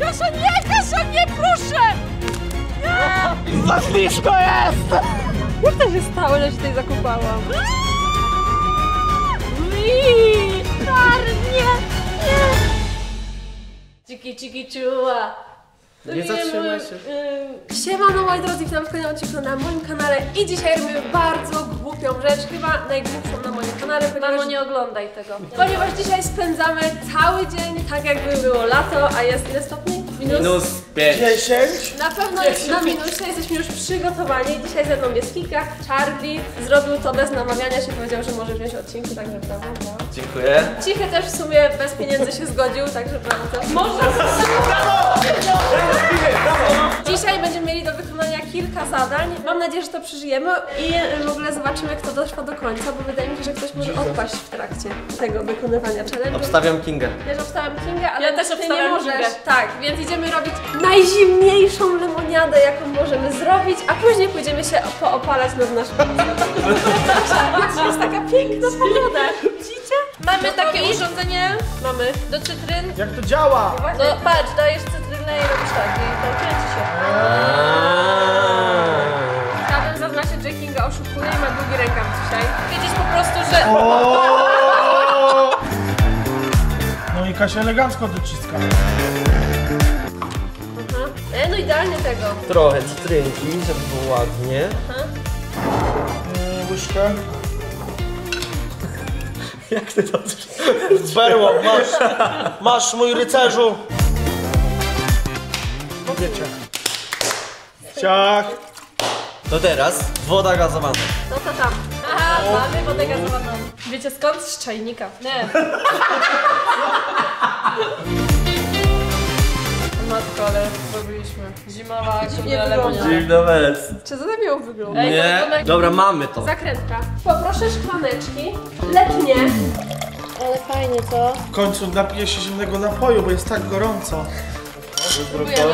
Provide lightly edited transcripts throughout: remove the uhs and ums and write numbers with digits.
Kasia, nie, proszę! Nie! Za ślisko jest! Jak to się stało, że się tutaj zakopałam? Czarnie! Ciki czuła. Nie zatrzymaj się. Siemano moi drodzy, witam w kolejnym odcinku na moim kanale i dzisiaj robimy bardzo głupią rzecz, chyba najgłupszą na moim kanale, ponieważ... Mamo, nie oglądaj tego. Ponieważ dzisiaj spędzamy cały dzień tak jakby było lato, a jest ile stopni? Minus 5. 10. Na pewno jest na minusie, jesteśmy już przygotowani. Dzisiaj ze mną jest Kika, Charlie. Zrobił to bez namawiania się, powiedział, że może wziąć odcinki, także brawo. Dziękuję. Cichy też w sumie bez pieniędzy się zgodził, także brawo. Może! Dzisiaj będziemy mieli do wykonania kilka zadań. Mam nadzieję, że to przeżyjemy i w ogóle zobaczymy, kto dotrwa do końca, bo wydaje mi się, że ktoś może odpaść w trakcie tego wykonywania challenge'u. Obstawiam Kingę. Ja też obstawiam Kingę, ale ja też ty nie obstawiam możesz. Kingę. Tak, więc idziemy robić najzimniejszą lemoniadę, jaką możemy zrobić, a później pójdziemy się poopalać nad naszym To jest taka piękna pogoda. Widzicie? Mamy takie urządzenie Mamy. do cytryn. Jak to działa? No patrz, dajesz cytrynę i robisz tak i to kręci się. Chciałabym zaznaczyć, że Kinga oszukuje i ma długi rękaw dzisiaj. Wiedzieć po prostu, że... No i Kasia elegancko dociska. No idealnie tego. Trochę cytrynki, żeby było ładnie. Łyżkę. Jak ty to Berło, masz mój rycerzu. Wiecie. Ciach. To teraz woda gazowana. No to tam. Aha, mamy wodę gazowaną. Wiecie skąd? Z czajnika. Nie. Matko, ale zrobiliśmy. Zimowa lemoniada. Zimnowec. Czy to tak miało wyglądać? Ej, Nie. to Dobra, mamy to. Zakrętka. Poproszę szklaneczki. Letnie. Ale fajnie, co? W końcu napiję się zimnego napoju, bo jest tak gorąco. Próbujemy.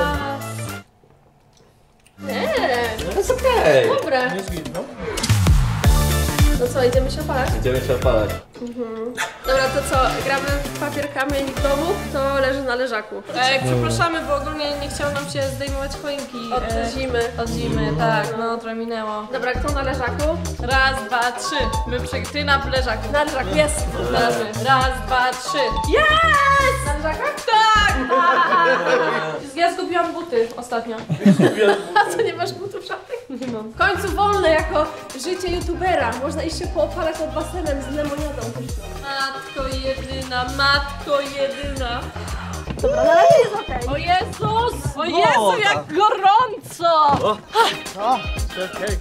To jest Okej. dobre. Nie zginął. No co, idziemy się opalać? Idziemy się opalać. Dobra, to co? Gramy w papier, kamień, domu? To leży na leżaku. Przepraszamy, bo ogólnie nie chciało nam się zdejmować choinki. Od zimy. Od zimy, tak, no trochę minęło. Dobra, kto na leżaku? Raz, dwa, trzy. Ty na leżaku. Na leżaku, jest. Raz, dwa, trzy. Jest! Na leżakach? Tak! Ja zgubiłam buty ostatnio. A co, nie masz butów żadnych? Nie mam. W końcu wolne jako życie youtubera. Można iść się poopalać nad basenem z lemoniadą. Matko jedyna, matko jedyna. Dobra, na razie jest okej. O Jezus! O Jezu, jak gorąco! O, okej.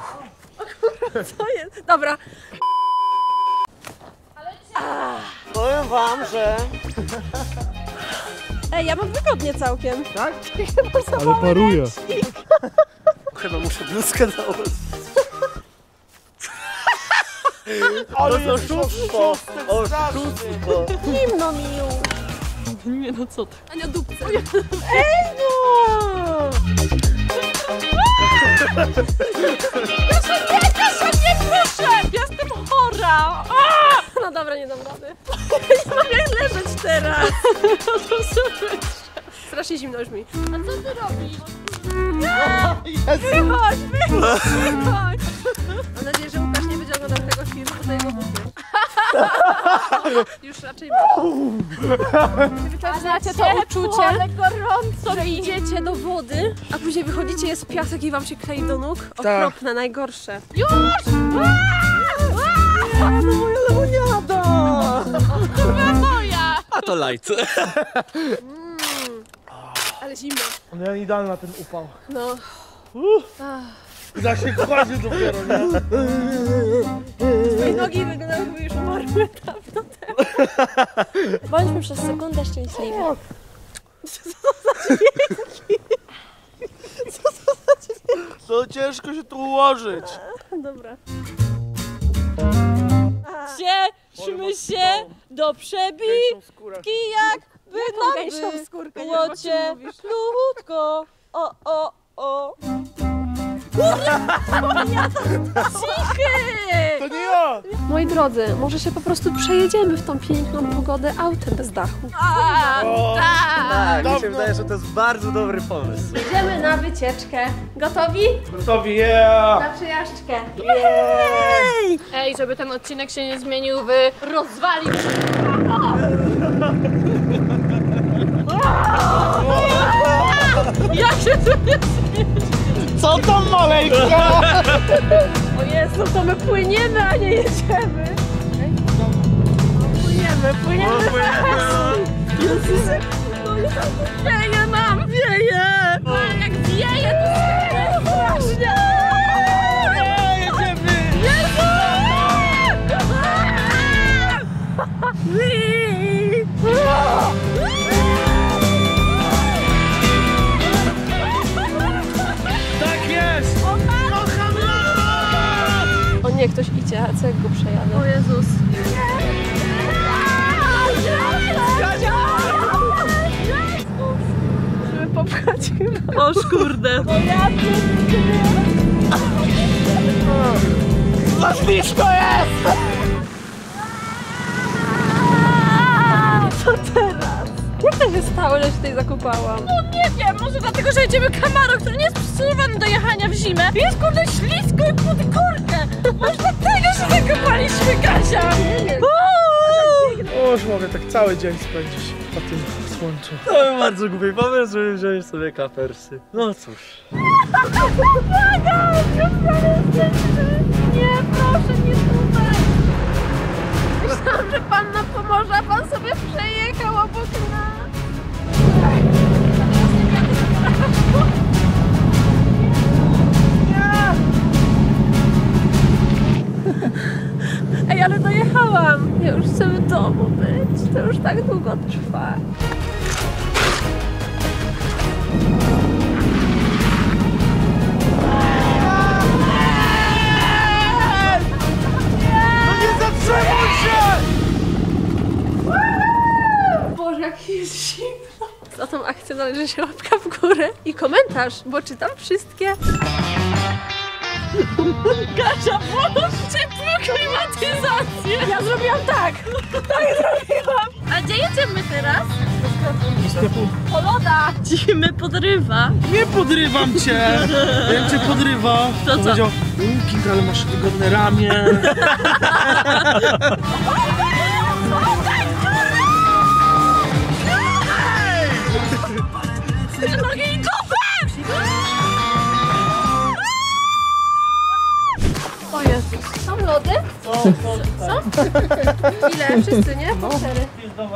Co jest? Dobra. Powiem wam, że... Ej, ja mam wygodnie całkiem. Tak? Ale paruje. Chyba muszę bluzkę założyć. Ale jest oszustwo. Oszustwo. Zimno mi już. Nie no co ty? Ania dupce. Ej no! Kasia, nie proszę! Jestem chora! No dobra, nie dam rady. Nie mam jak leżeć teraz. Strasznie zimno już mi. A co ty robisz? Wychodź, wychodź, wychodź. Mam nadzieję, że Łukasz nie będzie oglądał tego filmu, to jego buty. Już raczej masz. Znacie to uczucie, ale gorąco że idziecie do wody, a później wychodzicie, jest piasek i wam się klei do nóg? Okropne, najgorsze. Już! No moja lemoniada! Moja! A to light. Ale zimno. No idealny ten upał. No. Da się kładzie dopiero, nie? Twoje nogi wyglądają, jakby już umarły dawno temu. Bądźmy przez sekundę szczęśliwi. To ciężko się tu ułożyć. Dobra. Cieszmy się do przebitki jak Gęsią by skórkę, nie było wiem, o czym mówisz. cieplutko. O. Cichy! To To nie ja! Moi drodzy, może się po prostu przejedziemy w tą piękną pogodę autem bez dachu. Tak, mi się Dawno. wydaje, że to jest bardzo dobry pomysł. Jedziemy na wycieczkę. Gotowi? Gotowi, yeah! Na przejażdżkę. Ej, żeby ten odcinek się nie zmienił w rozwalił. Jak się tu nie... Co tam maleńka? O Jezu, to my płyniemy, a nie jedziemy. Płyniemy. Jezus, wieje nam, wieje. Jak wieje, to jest strasznie. Jedziemy! Tak jest! O nie, ktoś idzie, a co jak go przejadę? O Jezus. Żeby popchać chyba. O kurde. Za ślisko jest! Co teraz? Jak to się stało, że się tutaj zakopałam? Nie wiem, może dlatego, że jedziemy Camaro, który nie jest przystosowany do jechania w zimę. Jest kurde ślisko i pod górkę. Może dlatego, że zakopaliśmy Kasia. O, już mogę tak cały dzień spędzić na tym słońcu. To był bardzo głupi pomysł, żeby wziąć sobie kapersy. No cóż. Nie, proszę, nie tutaj. Myślałam, że pan nam pomoże, a pan sobie przejechał obok nas. Ej, ale dojechałam. Ja już chcę w domu być. To już tak długo trwa. No nie zatrzymaj się! Boże, jak jest zimno. Za tą akcję należy się łapka w górę i komentarz, bo czytam wszystkie. Kasia, włącz ciepłą klimatyzację. Ja zrobiłam tak. Tak zrobiłam. A gdzie jedziemy teraz? Do sklepu. Po loda. Dzimy podrywa. Nie podrywam cię! Jak cię podrywa, To co? powiedział, Kinga, ale masz wygodne ramię. Nogi i dupę! O Jezus. Są lody? Są? Ile? Wszyscy, nie? Po 4.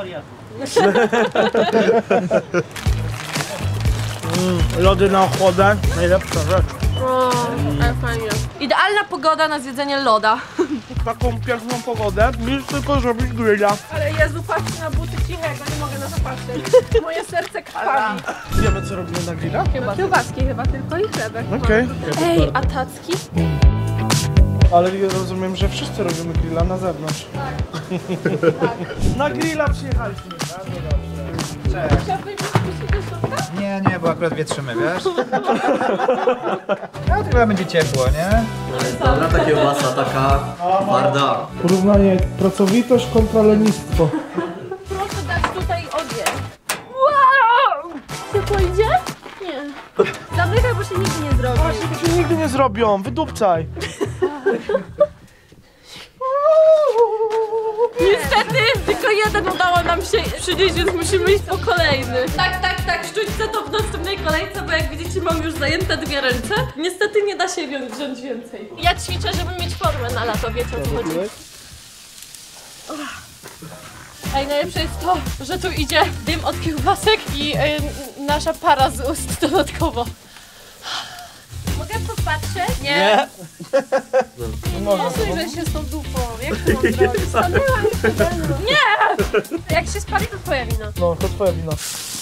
Lody na ochłodę, najlepsza rzecz. O, ale fajnie. Idealna pogoda na zjedzenie loda. Taką piękną pogodę, musisz tylko zrobić grilla. Ale Jezu, patrzcie na buty cichego, nie mogę na to patrzeć. Moje serce krwawi. Wiemy, co robimy na grilla? Chyba kiełbaski chyba tylko i chlebek. Okej. Ej, a tacki? Ale ja rozumiem, że wszyscy robimy grilla na zewnątrz. Tak. Na grilla przyjechaliśmy. Bardzo dobrze. Cześć. Chciałbyś wpuścić do środka? Nie, bo akurat wietrzymy, wiesz? No to chyba będzie ciepło, nie? Dobra, ta kiełbasa taka twarda. Porównanie pracowitość kontra lenistwo. Proszę dać tutaj ogień. Wow! Ciepło idzie? Nie. Zamykaj, bo się nigdy nie zrobi. Właśnie, to się nigdy nie zrobią, wydupcaj. Niestety, tylko jeden udało nam się przynieść, więc musimy iść po kolejny. Tak, sztućce to w następnej kolejce, bo jak widzicie mam już zajęte 2 ręce. Niestety nie da się wziąć więcej. Ja ćwiczę, żeby mieć formę na lato, wiecie o co chodzi. Ej, najlepsze jest to, że tu idzie dym od kiełbasek i nasza para z ust dodatkowo. Mogę popatrzeć? Nie. Nie słyszę się z tą dupą. Jak to mam zrobić? Stanęłam już przede mną. Nie! Jak się spali, to twoja wina. No, to twoja wina.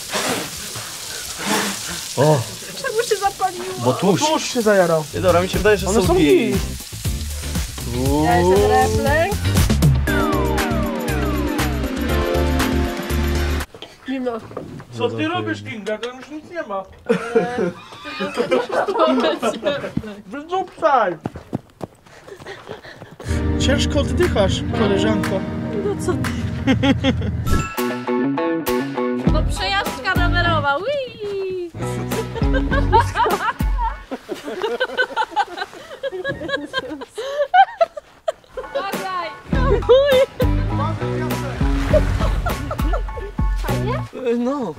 O, Czemu się zapaliło? bo tłuszcz. Tłuszcz się zajarał. Nie, dobra, mi się wydaje, że One są git. git. Ja jestem refleks. Zimno. Co ty robisz, Kinga? To już nic nie ma. Wydupcaj! Ciężko oddychasz, koleżanko. No co ty? No przejażdżka rowerowa, wii! Uważaj! No.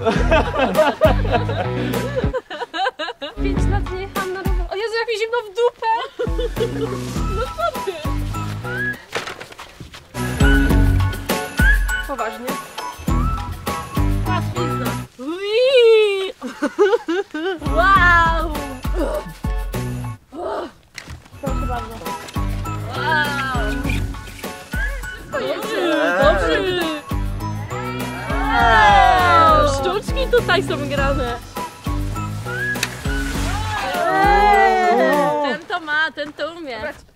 5 lat nie jechałam na rower. O Jezu, jak mi zimno w dupę! No co ty? Poważnie. Łatwizna. Wii! Wow! Proszę bardzo. Wow! Dobrze! Wow! Sztuczki tutaj są grane. Ten to ma, ten to umie.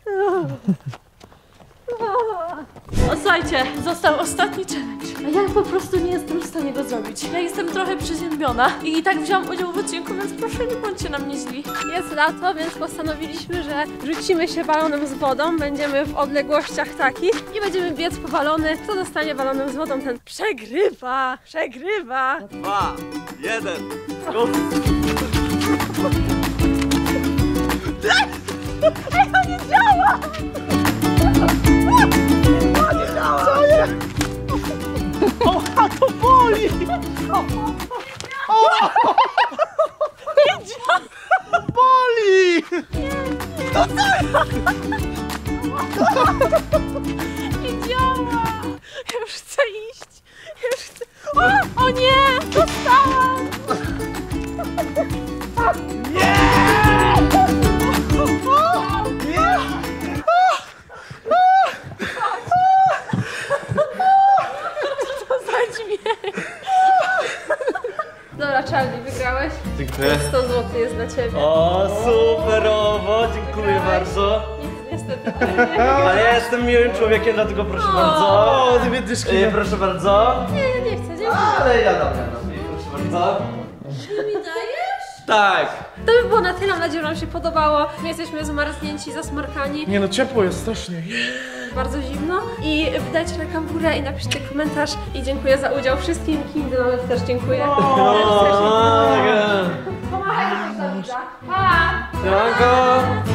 O, słuchajcie, został ostatni challenge. A ja po prostu nie jestem w stanie go zrobić. Ja jestem trochę przeziębiona i tak wziąłam udział w odcinku, więc proszę nie bądźcie na mnie źli. Jest lato, więc postanowiliśmy, że rzucimy się balonem z wodą, będziemy w odległościach takich i będziemy biec po balony. Kto dostanie balonem z wodą, ten przegrywa! Przegrywa! 2, 1, go! Ej, to nie działa! Oha, to boli! Boli! Nie działa! Ja już chcę iść! Ja już chcę... O nie! Dostałam! Dobra, Charlie, wygrałeś. Dziękuję. 100 zł jest dla ciebie. O, superowo, dziękuję bardzo. Niestety. Ale ja jestem miłym człowiekiem, dlatego proszę bardzo. O, dwie dyszki. Proszę bardzo. Nie, nie chcę, dziękuję. Ale ja dam, proszę bardzo. Czy mi dajesz? Tak. To by było na tyle, mam nadzieję, że wam się podobało. My jesteśmy zmarznięci, zasmarkani, Nie no, ciepło jest strasznie. bardzo zimno. I dajcie rękę w górę i napiszcie komentarz. I dziękuję za udział wszystkim. Kindy nawet też dziękuję. O, Pomachaj do widza. Pa! Siemanko.